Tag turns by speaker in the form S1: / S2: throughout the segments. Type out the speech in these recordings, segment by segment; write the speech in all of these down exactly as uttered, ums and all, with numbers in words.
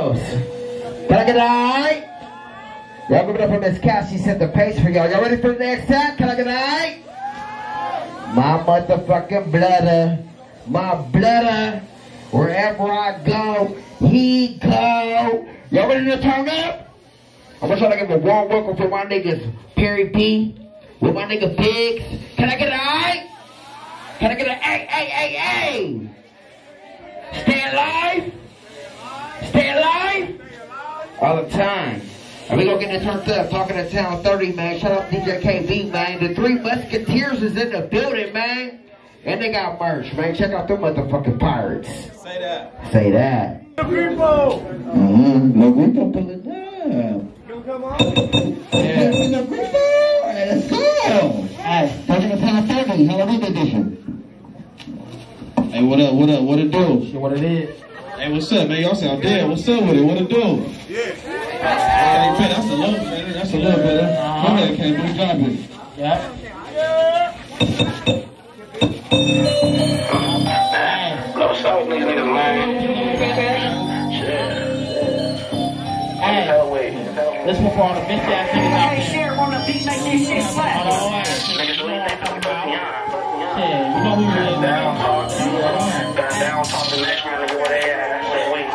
S1: goes. Can I get an eye? Y'all give it up for Miss Cass. She set the pace for y'all. Y'all ready for the next time? Can I get an eye? My motherfucking blooder. My blooder. Wherever I go, he go. Y'all ready to turn up? I'm gonna try to give a warm welcome for my niggas Perry P. With my nigga Pigs. Can I get an eye? Can I get an A, A, A, A? Stay alive? Stay alive? All the time. And we gonna get this turned up. Talking to Town thirty, man. Shout out to D J K B, man. The Three Musketeers is in the building, man. And they got merch, man. Check out them motherfucking pirates.
S2: Say that.
S1: Say that.
S2: The people.
S1: Mm-hmm. No, we don't pull it down.
S2: You come on.
S1: Yeah. The people. Let's go. Alright, talking to Town thirty, Halloween edition.
S3: Hey, what up, what up, what it do?
S1: Shit, what it is.
S3: Hey, what's up, man? Y'all sound dead. What's up with it? What it do?
S2: Yeah.
S3: Hey, man, that's a little better. That's a little better.
S1: Uh-huh.
S3: Go ahead, Ken. Do drop it.
S1: Yeah.
S4: No South niggas, niggas, man.
S1: Hey, let's move on to VISTA ass niggas out there.
S5: Share on the beat, make this shit slap.
S1: Hold on, wait.
S4: Niggas really think I'm about
S1: Yeah, you know who you is, man.
S4: down talk. Got down talk the next round nigga where they at. I said, wait.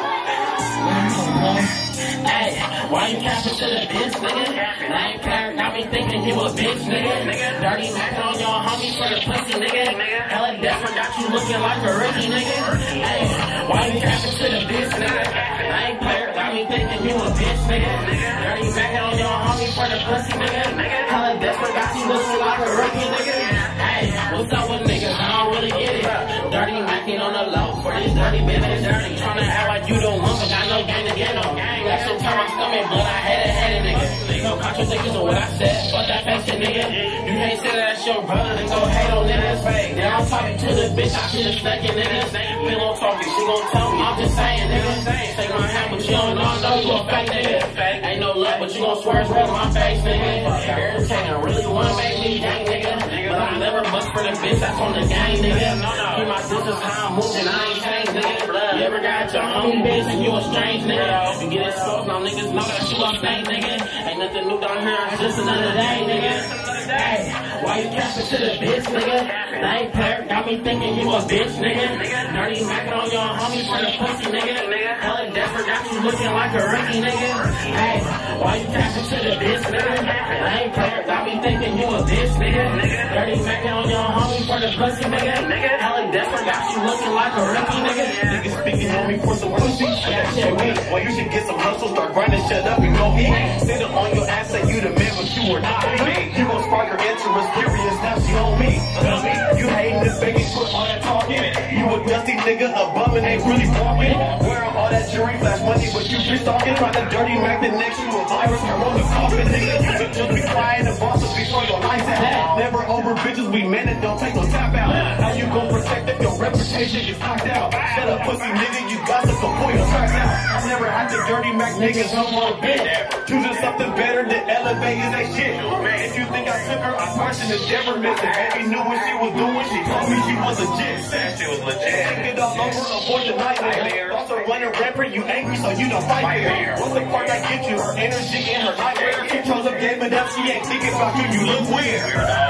S6: Hey, why you capping to the bitch, nigga? I ain't caring, got me thinking you a bitch, nigga. Dirty Mac on your homies for the pussy, nigga. Hella desperate, got you looking like a rookie, nigga. Hey, why you capping to the bitch, nigga? I ain't caring, got me thinking you a bitch, nigga. Dirty Mac on your homies for the pussy, nigga. Hella desperate, got you looking like a rookie, nigga. Hey, what's up with niggas? I don't really get it. Dirty Mackin on the low for this dirty business, dirty. Tryna act like you don't want, but got no gang to get on. That's some time I stomach, but I had a headed nigga. No contradictions on what I said, fuck that fashion nigga. You can't say that that's your brother, then go hate on niggas. Now I'm talking to the bitch, I should've snacking niggas. Pillow talking, she gon' tell me, I'm just saying nigga. Take my hand, but you don't know, I know you a fake nigga. Ain't no love, but you gon' swear it's real in my face, nigga. Irritating, really wanna make me gang nigga. But I never bust for the bitch, that's on the gang nigga. Keep my distance how I'm moving, I ain't changed nigga. You ever got your own bitch and you a strange nigga? You get exposed, now niggas know that you a fake nigga. Ain't nothing new down here, it's just another day nigga. Hey, why you capping to the bitch nigga? I ain't player, got me thinking you a bitch nigga. Dirty Mackin on your homies for the pussy nigga. Hella desperate, got you looking like a rookie nigga. Hey, why you capping to the bitch nigga? I ain't player, got me thinking you a bitch nigga. Dirty Mackin on your homies for the pussy nigga. Hella desperate, got you looking like a rookie nigga.
S2: Niggas speaking on me for some pussy. That shit weak. Well, you should get some hustle, start grinding, shut up and go eat. Sit up on your ass, say you the man, but you are not me. You gon' spark her interest, curious, now she on me. Dummy, you hating this baby, put all that talking. You a dusty nigga, a bum and ain't really walking. Wearing all that jewelry, flash money, but you bitch talking. Trying to dirty Mac the next, you a virus, corona coughing, nigga. You could just be crying and boss us before your lights out. Never over bitches, we men and don't take no tap out. How you gon' protect if your reputation gets knocked out? Shut up, pussy nigga, you got to before your tracks out. I never had the dirty Mac niggas no more bitch. Choosing something better than elevating that shit. If you think I took her, I question the never miss it. Baby knew what she was doing, she told me she was legit. Said she was legit. Take it all over, avoid the nightmare. Also running rapper, you angry, so you don't fight fair. What's the part that gets you? Her energy and her nightmare. She chose up, gave it up, she ain't thinking about you, you look weird.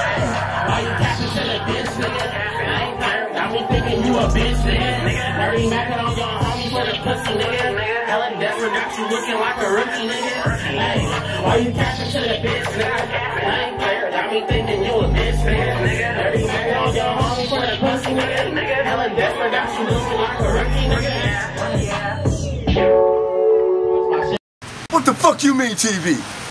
S6: Why you capping to the bitch nigga? I ain't tired, got me thinking you a bitch nigga. Dirty Mackin on your homies for the pussy nigga. Hella desperate, got you looking like a rookie nigga. Hey, why you capping to the bitch nigga? I ain't tired, got me thinking you a bitch nigga. Dirty Mackin on your homies for the pussy nigga. Hella desperate, got you looking like a rookie nigga.
S7: What the fuck you mean T V?